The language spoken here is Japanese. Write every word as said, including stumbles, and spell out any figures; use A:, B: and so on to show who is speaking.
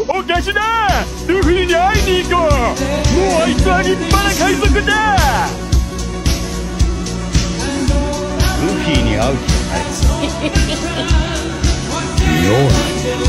A: おかしだ。ルフィに会いに行こう。もうあいつは立派な海賊だ。
B: ルフィに会う気はない。妙な